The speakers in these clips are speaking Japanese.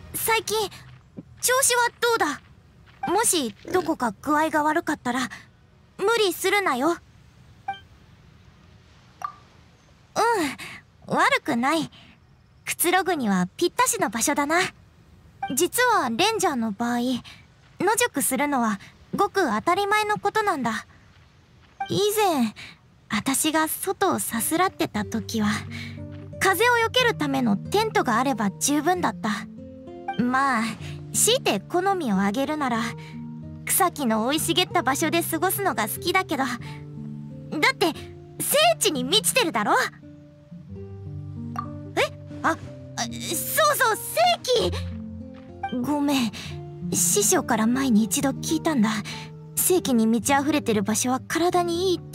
最近調子はどうだ？もしどこか具合が悪かったら無理するなよ。悪くない。くつろぐにはぴったしの場所だな。実はレンジャーの場合、野宿するのはごく当たり前のことなんだ。以前私が外をさすらってた時は風をよけるためのテントがあれば十分だった。まあ強いて好みをあげるなら草木の生い茂った場所で過ごすのが好きだけど、だって聖地に満ちてるだろ。そうそう、聖地。ごめん、師匠から前に一度聞いたんだ。聖地に満ち溢れてる場所は体にいいって。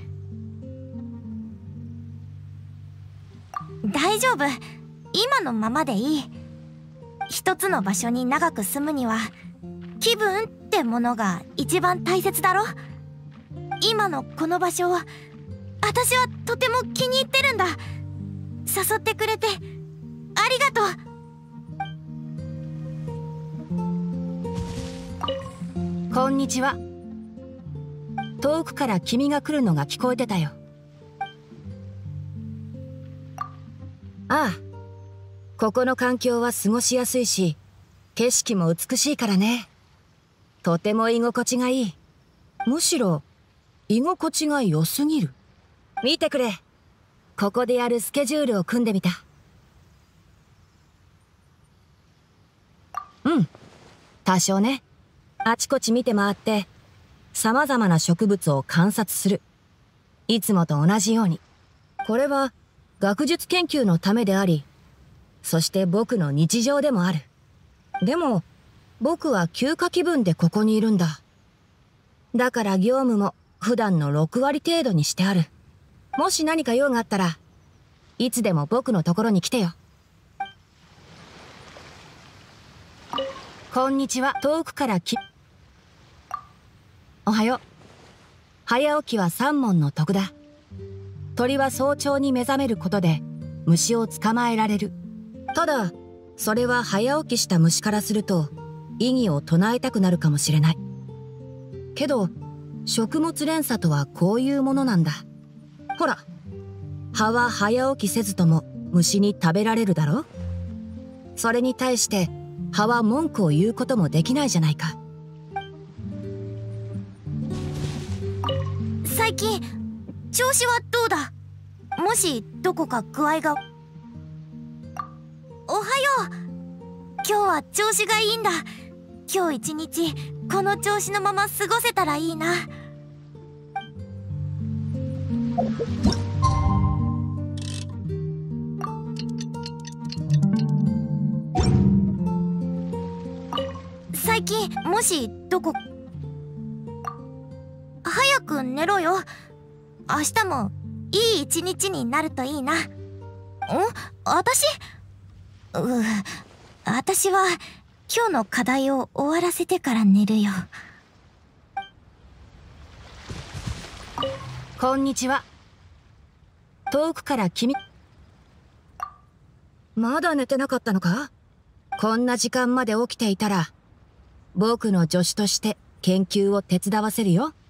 大丈夫、今のままでいい。一つの場所に長く住むには気分ってものが一番大切だろ。今のこの場所を私はとても気に入ってるんだ。誘ってくれてありがとう。こんにちは。遠くから君が来るのが聞こえてたよ。ああ、ここの環境は過ごしやすいし、景色も美しいからね。とても居心地がいい。むしろ居心地が良すぎる。見てくれ、ここでやるスケジュールを組んでみた。多少ね。あちこち見て回って様々な植物を観察する。いつもと同じように。これは学術研究のためであり、そして僕の日常でもある。でも僕は休暇気分でここにいるんだ。だから業務も普段の6割程度にしてある。もし何か用があったらいつでも僕のところに来てよ。こんにちは。遠くからおはよう。早起きは三文の徳だ。鳥は早朝に目覚めることで虫を捕まえられる。ただそれは早起きした虫からすると異議を唱えたくなるかもしれない。けど食物連鎖とはこういうものなんだ。ほら、葉は早起きせずとも虫に食べられるだろ。それに対して葉は文句を言うこともできないじゃないか。 最近調子はどうだ？もしどこか具合が。おはよう。今日は調子がいいんだ。今日一日この調子のまま過ごせたらいいな。最近もしどこ。早く寝ろよ。明日もいい一日になるといいな。私は今日の課題を終わらせてから寝るよ。 こんにちは。遠くからまだ寝てなかったのか？こんな時間まで起きていたら僕の助手として研究を手伝わせるよ。